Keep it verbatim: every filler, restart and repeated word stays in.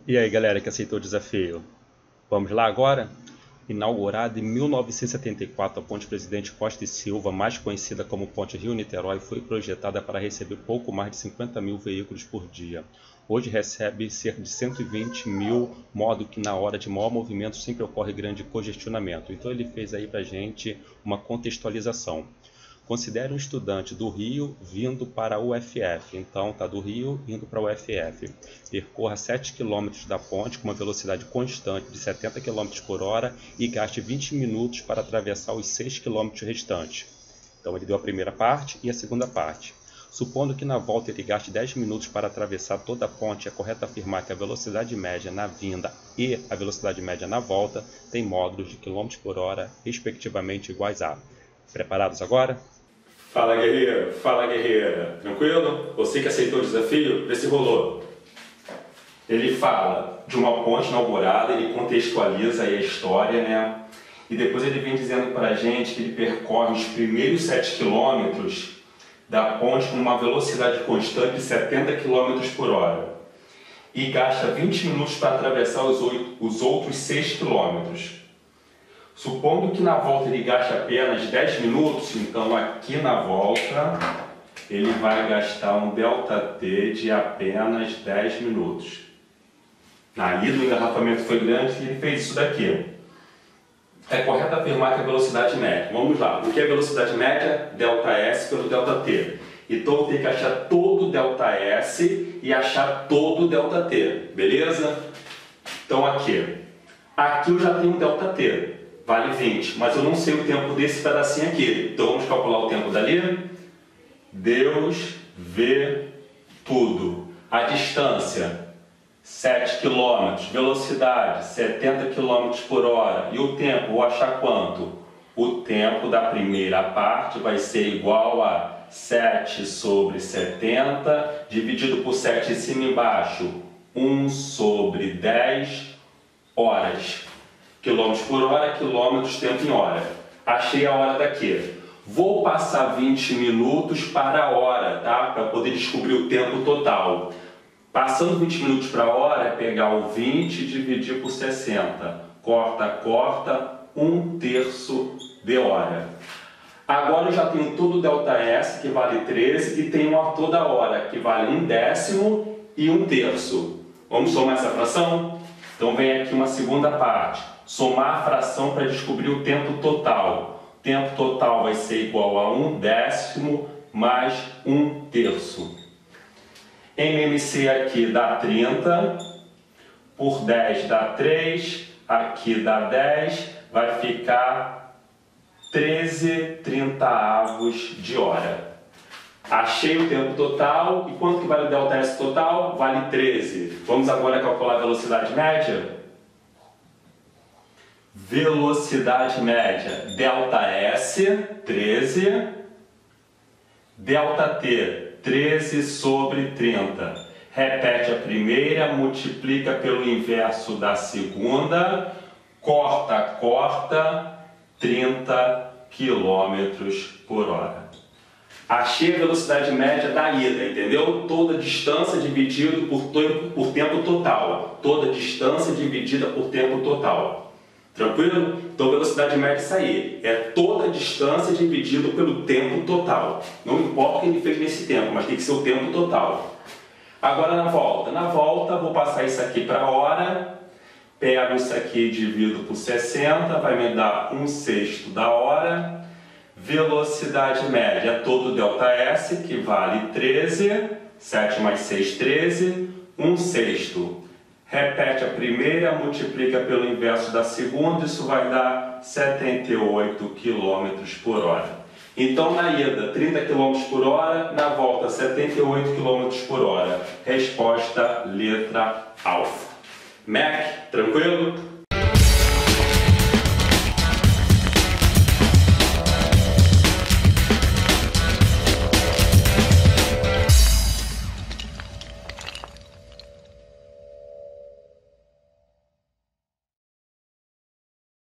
E aí, galera que aceitou o desafio? Vamos lá agora? Inaugurada em mil novecentos e setenta e quatro, a Ponte Presidente Costa e Silva, mais conhecida como Ponte Rio-Niterói, foi projetada para receber pouco mais de cinquenta mil veículos por dia. Hoje recebe cerca de cento e vinte mil, modo que na hora de maior movimento sempre ocorre grande congestionamento. Então ele fez aí para gente uma contextualização. Considere um estudante do Rio vindo para a U F F, então está do Rio indo para a U F F. Percorra sete quilômetros da ponte com uma velocidade constante de setenta quilômetros por hora e gaste vinte minutos para atravessar os seis quilômetros restantes. Então ele deu a primeira parte e a segunda parte. Supondo que na volta ele gaste dez minutos para atravessar toda a ponte, é correto afirmar que a velocidade média na vinda e a velocidade média na volta tem módulos de quilômetros por hora, respectivamente iguais a. Preparados agora? Fala, guerreiro, fala, guerreira, tranquilo? Você que aceitou o desafio, vê se rolou. Ele fala de uma ponte inaugurada, ele contextualiza aí a história, né? E depois ele vem dizendo pra gente que ele percorre os primeiros sete quilômetros da ponte com uma velocidade constante de setenta quilômetros por hora e gasta vinte minutos para atravessar os, oito, os outros seis quilômetros. Supondo que na volta ele gaste apenas dez minutos, então aqui na volta ele vai gastar um ΔT de apenas dez minutos. Na ida o engarrafamento foi grande e ele fez isso daqui. É correto afirmar que a velocidade média. Vamos lá, o que é velocidade média? ΔS pelo ΔT. Então eu tenho que achar todo o ΔS e achar todo o ΔT, beleza? Então aqui, aqui eu já tenho um ΔT. Vale vinte, mas eu não sei o tempo desse pedacinho aqui. Então vamos calcular o tempo dali. Deus vê tudo. A distância, sete quilômetros. Velocidade, setenta quilômetros por hora. E o tempo, vou achar quanto? O tempo da primeira parte vai ser igual a sete sobre setenta, dividido por sete em cima e embaixo. um sobre dez horas. Quilômetros por hora, quilômetros, tempo em hora. Achei a hora daqui. Vou passar vinte minutos para a hora, tá? Para poder descobrir o tempo total. Passando vinte minutos para a hora, é pegar o vinte e dividir por sessenta. Corta, corta, um terço de hora. Agora eu já tenho todo o ΔS, que vale treze, e tenho a toda hora, que vale um décimo e um terço. Vamos somar essa fração? Então vem aqui uma segunda parte. Somar a fração para descobrir o tempo total. O tempo total vai ser igual a um décimo mais um terço. M M C aqui dá trinta, por dez dá três, aqui dá dez, vai ficar treze trintaavos de hora. Achei o tempo total, e quanto que vale o ΔS total? Vale treze. Vamos agora calcular a velocidade média? Velocidade média, ΔS, treze, ΔT, treze sobre trinta. Repete a primeira, multiplica pelo inverso da segunda, corta, corta, trinta quilômetros por hora. Achei a velocidade média da ida, entendeu? Toda distância dividido por, por tempo total. Toda distância dividida por tempo total. Tranquilo? Então, velocidade média é isso aí. É toda a distância dividido pelo tempo total. Não importa o que ele fez nesse tempo, mas tem que ser o tempo total. Agora, na volta. Na volta, vou passar isso aqui para a hora. Pego isso aqui e divido por sessenta. Vai me dar um sexto da hora. Velocidade média é todo o ΔS, que vale treze. sete mais seis, treze. um sexto. Repete a primeira, multiplica pelo inverso da segunda, isso vai dar setenta e oito quilômetros por hora. Então, na ida, trinta quilômetros por hora, na volta, setenta e oito quilômetros por hora. Resposta, letra alfa. Mac, tranquilo?